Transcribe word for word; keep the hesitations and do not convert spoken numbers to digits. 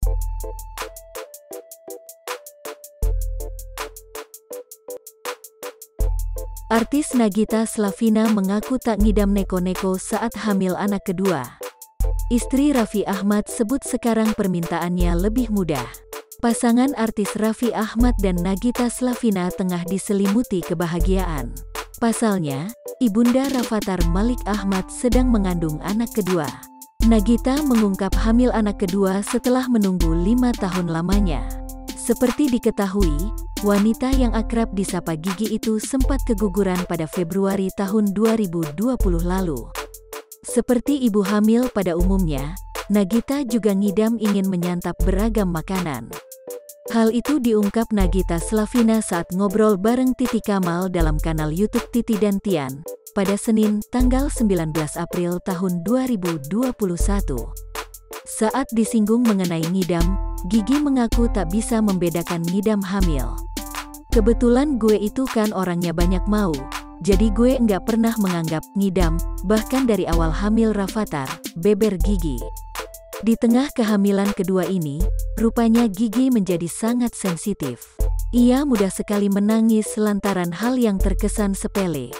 Artis Nagita Slavina mengaku tak ngidam neko-neko saat hamil anak kedua. Istri Raffi Ahmad sebut sekarang permintaannya lebih mudah. Pasangan artis Raffi Ahmad dan Nagita Slavina tengah diselimuti kebahagiaan. Pasalnya, ibunda Rafathar Malik Ahmad sedang mengandung anak kedua. Nagita mengungkap hamil anak kedua setelah menunggu lima tahun lamanya. Seperti diketahui, wanita yang akrab disapa Gigi itu sempat keguguran pada Februari tahun dua ribu dua puluh lalu. Seperti ibu hamil pada umumnya, Nagita juga ngidam ingin menyantap beragam makanan. Hal itu diungkap Nagita Slavina saat ngobrol bareng Titi Kamal dalam kanal YouTube Titi dan Tian, pada Senin, tanggal sembilan belas April tahun dua ribu dua puluh satu. Saat disinggung mengenai ngidam, Gigi mengaku tak bisa membedakan ngidam hamil. "Kebetulan gue itu kan orangnya banyak mau, jadi gue nggak pernah menganggap ngidam, bahkan dari awal hamil Rafathar," beber Gigi. Di tengah kehamilan kedua ini, rupanya Gigi menjadi sangat sensitif. Ia mudah sekali menangis lantaran hal yang terkesan sepele.